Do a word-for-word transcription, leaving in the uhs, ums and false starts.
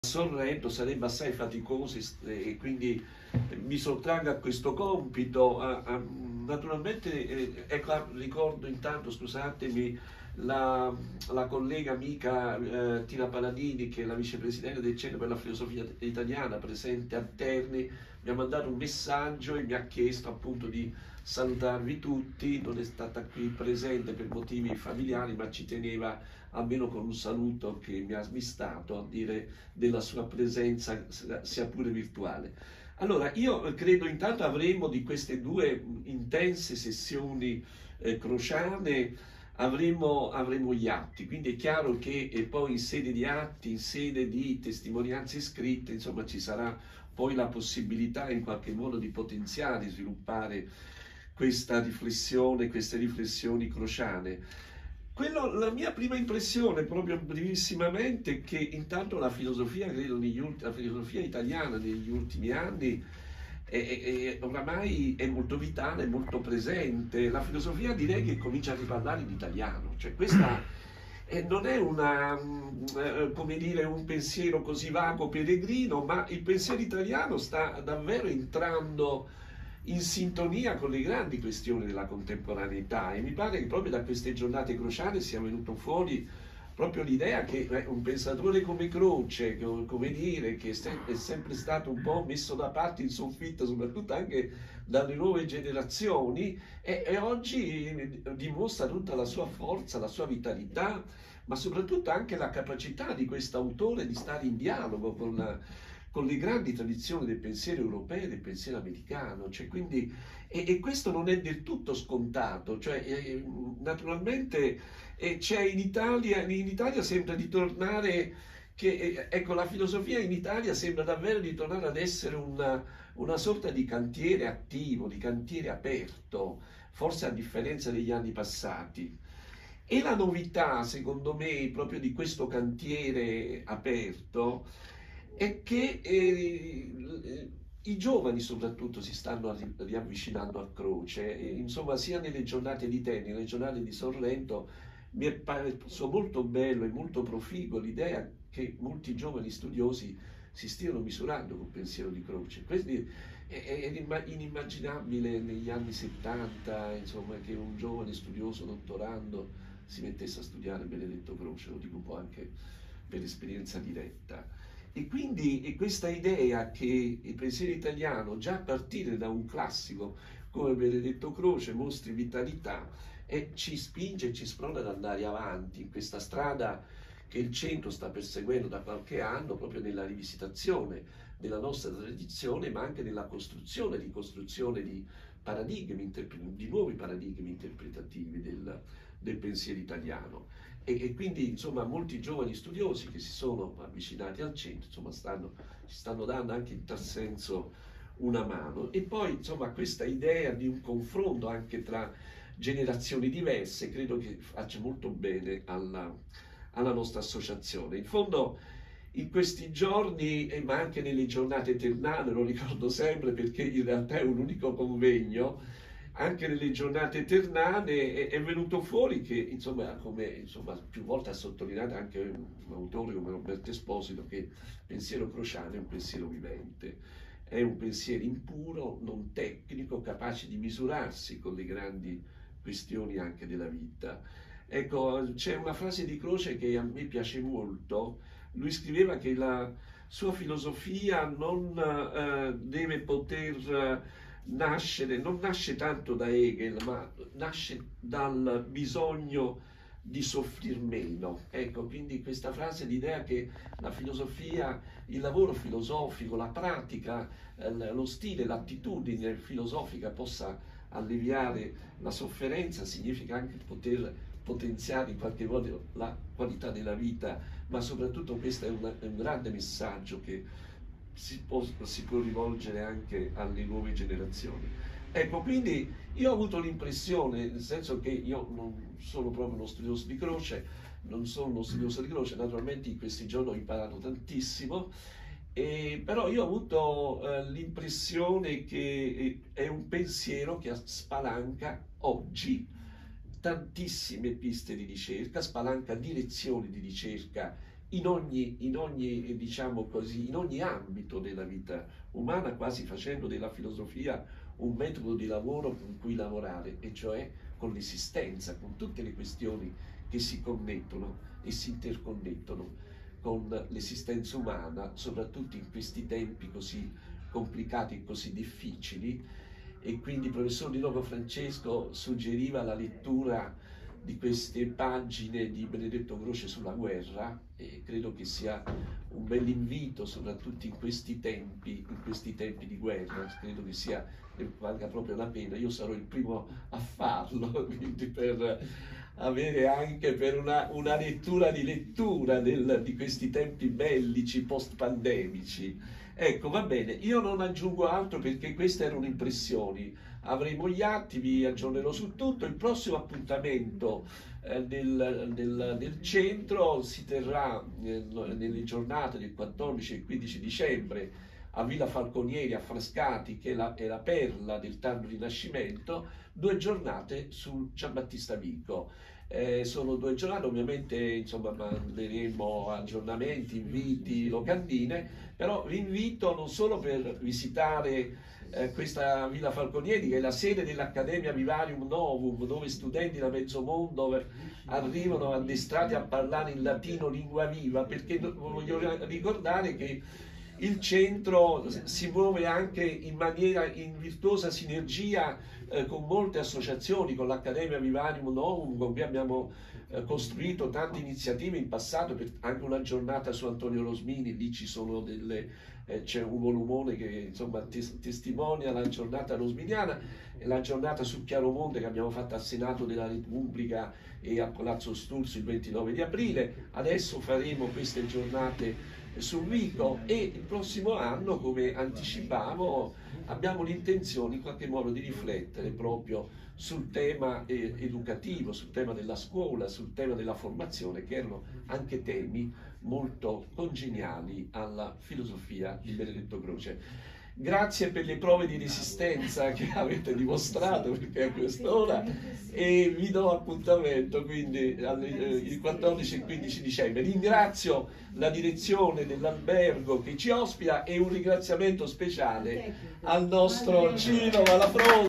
Sorrento sarebbe assai faticoso e quindi mi sottraggo a questo compito. A, a, naturalmente, eh, ecco, ricordo intanto, scusatemi, la, la collega amica eh, Tina Paladini, che è la vicepresidente del Centro per la Filosofia Italiana, presente a Terni, mi ha mandato un messaggio e mi ha chiesto appunto di salutarvi tutti. Non è stata qui presente per motivi familiari, ma ci teneva almeno con un saluto che mi ha smistato a dire della sua presenza, sia pure virtuale. Allora, io credo intanto avremo di queste due intense sessioni eh, crociane, avremo, avremo gli atti, quindi è chiaro che e poi in sede di atti, in sede di testimonianze scritte, insomma ci sarà poi la possibilità in qualche modo di potenziare, sviluppare questa riflessione, queste riflessioni crociane. Quello, la mia prima impressione, proprio brevissimamente, è che intanto la filosofia, credo, negli ultimi, la filosofia italiana negli ultimi anni è, è, è, oramai è molto vitale, è molto presente. La filosofia direi che comincia a riparlare in italiano, cioè questa eh, non è una, eh, come dire, un pensiero così vago, peregrino, ma il pensiero italiano sta davvero entrando in sintonia con le grandi questioni della contemporaneità, e mi pare che proprio da queste giornate crociane sia venuto fuori proprio l'idea che eh, un pensatore come Croce, come dire, che è sempre stato un po' messo da parte in soffitta, soprattutto anche dalle nuove generazioni, e, e oggi dimostra tutta la sua forza, la sua vitalità, ma soprattutto anche la capacità di questo autore di stare in dialogo con la, con le grandi tradizioni del pensiero europeo e del pensiero americano, cioè, quindi, e, e questo non è del tutto scontato, cioè, eh, naturalmente eh, c'è in Italia, in Italia sembra di tornare, che, eh, ecco, la filosofia in Italia sembra davvero di tornare ad essere una, una sorta di cantiere attivo, di cantiere aperto, forse a differenza degli anni passati. E la novità, secondo me, proprio di questo cantiere aperto, è che eh, i giovani soprattutto si stanno riavvicinando a Croce, e, insomma, sia nelle giornate di Terni, nelle giornate di Sorrento, mi è parso molto bello e molto proficuo l'idea che molti giovani studiosi si stiano misurando col pensiero di Croce. Questo è, è inimmaginabile negli anni settanta, insomma, che un giovane studioso dottorando si mettesse a studiare Benedetto Croce, lo dico un po' anche per esperienza diretta. E quindi e questa idea che il pensiero italiano, già a partire da un classico come Benedetto Croce, mostri vitalità e ci spinge e ci sprona ad andare avanti in questa strada che il centro sta perseguendo da qualche anno, proprio nella rivisitazione della nostra tradizione, ma anche nella costruzione, ricostruzione di paradigmi, di nuovi paradigmi interpretativi del, del pensiero italiano. E, e quindi, insomma, molti giovani studiosi che si sono avvicinati al centro, insomma, stanno, ci stanno dando anche in tal senso una mano. E poi, insomma, questa idea di un confronto anche tra generazioni diverse credo che faccia molto bene alla, alla nostra associazione. In fondo, in questi giorni, eh, ma anche nelle giornate ternane, lo ricordo sempre perché in realtà è un unico convegno, anche nelle giornate ternane è, è venuto fuori che, insomma, come insomma, più volte ha sottolineato anche un autore come Roberto Esposito, che il pensiero crociano è un pensiero vivente, è un pensiero impuro, non tecnico, capace di misurarsi con le grandi questioni anche della vita. Ecco, c'è una frase di Croce che a me piace molto. Lui scriveva che la sua filosofia non eh, deve poter eh, nascere, non nasce tanto da Hegel, ma nasce dal bisogno di soffrir meno. Ecco, quindi questa frase, l'idea che la filosofia, il lavoro filosofico, la pratica, eh, lo stile, l'attitudine filosofica possa alleviare la sofferenza, significa anche poter potenziare in qualche modo la qualità della vita, ma soprattutto questo è, una, è un grande messaggio che si può, si può rivolgere anche alle nuove generazioni. Ecco, quindi io ho avuto l'impressione, nel senso che io non sono proprio uno studioso di Croce, non sono uno studioso di Croce, naturalmente in questi giorni ho imparato tantissimo, e, però io ho avuto eh, l'impressione che è un pensiero che spalanca oggi tantissime piste di ricerca, spalanca direzioni di ricerca in ogni, in ogni, diciamo così, in ogni ambito della vita umana, quasi facendo della filosofia un metodo di lavoro con cui lavorare, e cioè con l'esistenza, con tutte le questioni che si connettono e si interconnettono con l'esistenza umana, soprattutto in questi tempi così complicati e così difficili. E quindi il professor Di Novo Francesco suggeriva la lettura di queste pagine di Benedetto Croce sulla guerra, e credo che sia un bel invito, soprattutto in questi tempi, in questi tempi di guerra. Credo che sia, che valga proprio la pena. Io sarò il primo a farlo, quindi per avere anche per una, una lettura di lettura del, di questi tempi bellici post-pandemici. Ecco, va bene, io non aggiungo altro perché queste erano impressioni. Avremo gli atti, vi aggiornerò su tutto. Il prossimo appuntamento eh, del, del, del centro si terrà eh, nelle giornate del quattordici e quindici dicembre a Villa Falconieri a Frascati, che è la, è la perla del tardo Rinascimento, due giornate su Giambattista Vico. Eh, sono due giornate, ovviamente insomma manderemo aggiornamenti, inviti, locandine, però vi invito non solo per visitare eh, questa Villa Falconieri, che è la sede dell'Accademia Vivarium Novum, dove studenti da mezzo mondo arrivano addestrati a parlare in latino lingua viva, perché voglio ricordare che il centro si muove anche in maniera, in virtuosa sinergia eh, con molte associazioni, con l'Accademia Vivarium Novum, con cui abbiamo eh, costruito tante iniziative in passato, per anche una giornata su Antonio Rosmini. Lì ci sono delle, eh, c'è un volumone che insomma tes testimonia la giornata rosminiana, e la giornata su Chiaromonte che abbiamo fatto al Senato della Repubblica e a Palazzo Sturzo il ventinove di aprile. Adesso faremo queste giornate su Vico, e il prossimo anno, come anticipavo, abbiamo l'intenzione in qualche modo di riflettere proprio sul tema eh, educativo, sul tema della scuola, sul tema della formazione, che erano anche temi molto congeniali alla filosofia di Benedetto Croce. Grazie per le prove di resistenza che avete dimostrato, perché a quest'ora, e vi do appuntamento quindi il quattordici e quindici dicembre. Ringrazio la direzione dell'albergo che ci ospita, e un ringraziamento speciale al nostro Cino Malafronte.